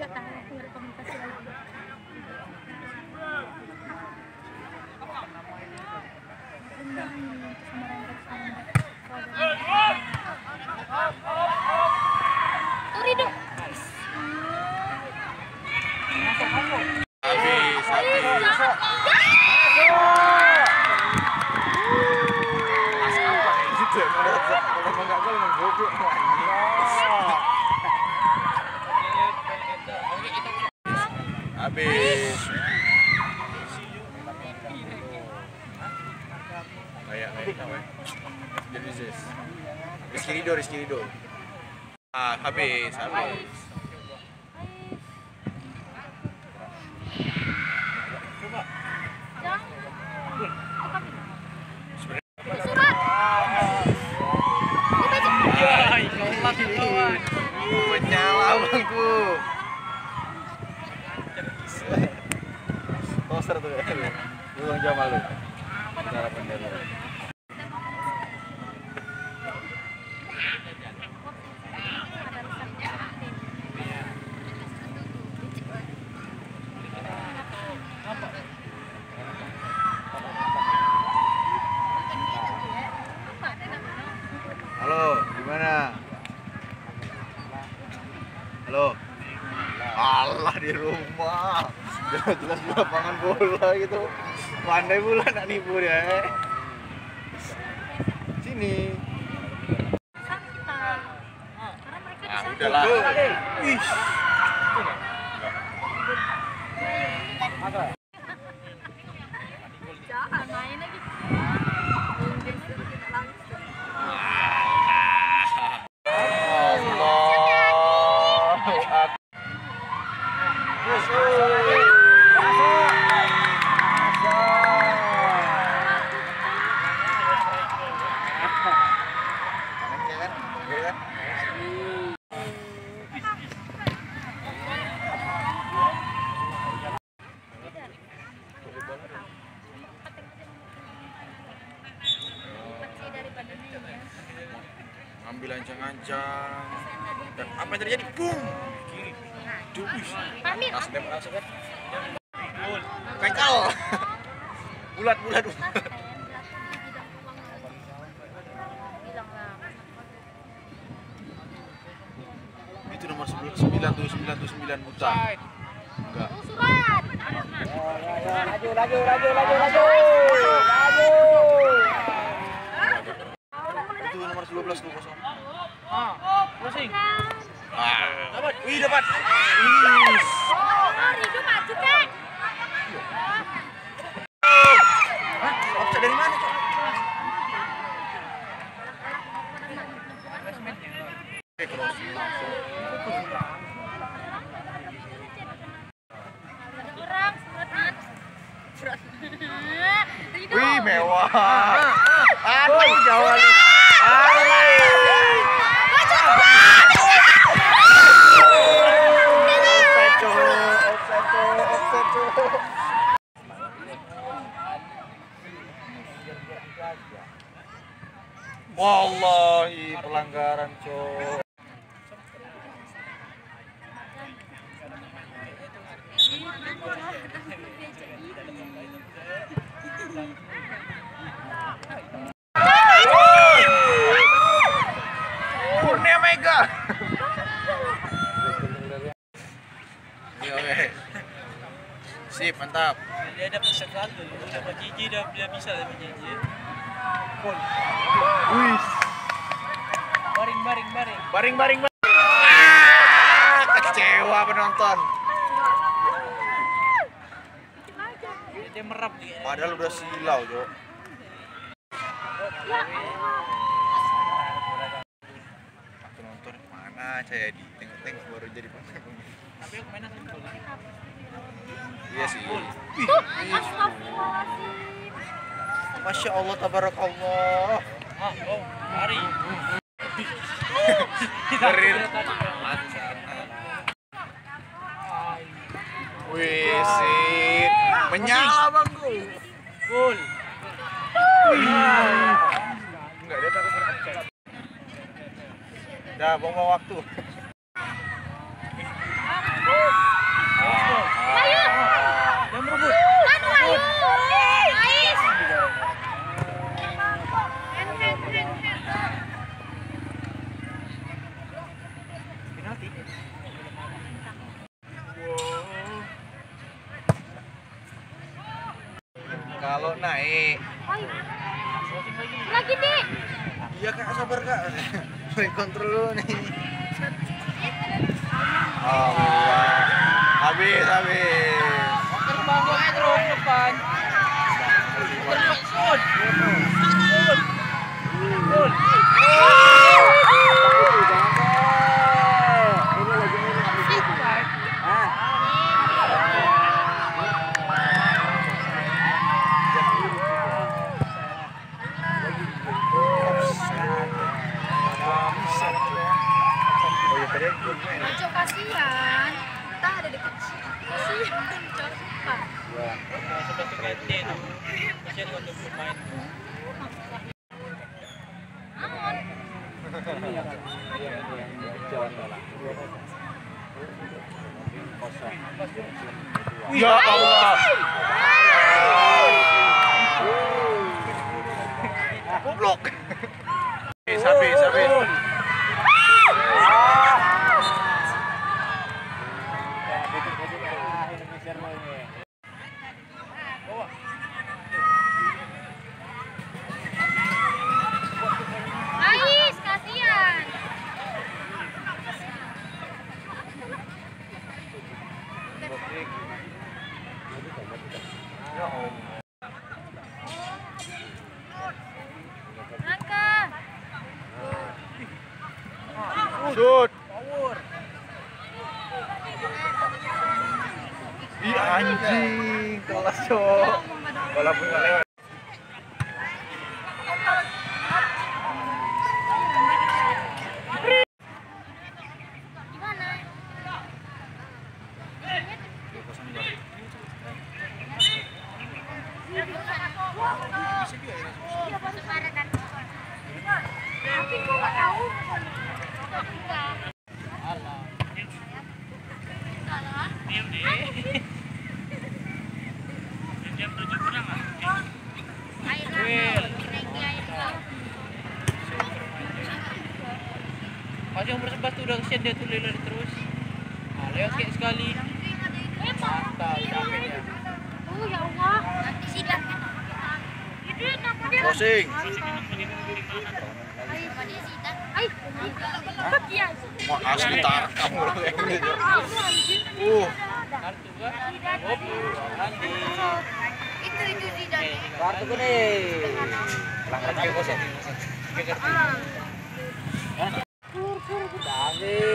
nggak tahu, aku nggak komunikasi lagi. Turi dong. Habis. Kayak jadi Rizky Ridho. Ah, habis. Menyala bangku. Poster tuh ya. Lu Bang Jamal lu. Cara bener. Halo, gimana? Halo. Allah di rumah. Jelas di lapangan bola gitu. Pandai pula nak nipu dia. Sini. Ah, udahlah. Ih. Jangan main lagi. Ambil ancang-ancang dan apa yang terjadi? Boom! Kiri. Duis. Nasdem langsung kan? Pekal. Bulat. Itu nomor 9 buta. Enggak. Surat. Laju. Itu nomor 12 tuh kosong. Closing. Dapat. Wih, dapat. Rido maju kan? Offset dari mana, Cok? Crossing langsung. Wih, mewah. Aduh, jauh. Wallahi pelanggaran, Cok. Kurnia Mega. Oke. Sip, mantap. Dia dapat satu, dia dapat Gigi, dia bisa dapat Gigi. Wih. Baring. Kecewa penonton. Dia merap dia. Padahal udah silau, Jo. Penonton mana saya di tengok baru jadi penonton. Tapi aku mainnya simpel. Iya sih. Astagfirullahaladzim. Masya Allah, tabarakallah. Mari. Karir. Wih, sip. Menyala bangku. Gol. Enggak, dia takut offside. Dah, buang waktu. nanti. Kalau naik, Oi. Lagi nih. iya kak, sabar kak. Main kontrol dulu nih. Allah, habis. Terbang aja terus depan. Terus. Oh iya tadi aku main. Cok kasihan. Kita ada di kecil. Kasihan Cok. Pak. Sudah terkete tuh. Kasihan untuk pemain. Ya Allah. Goblok. Habis. Ais, kasihan. Angka. Shoot. Ih anjing, kelas cok. Walaupun nggak lewat. Gimana? Tapi kok nggak tahu? Diam deh. Jam 7 kurang ah. Pas yang nomor 11 tuh udah kesian dia tuh lari terus. Nah, lewat kayak sekali. Mantap, capeknya. Oh ya Allah. Nanti sidang. Ini nama dia. Crossing. Ay, iya. Mau asli tarkam kalau kayak gitu. Kartu kan? Hop, nanti. Itu sidang. Kartu kuning. Langkah kosong. Kartu. Ah. Dami.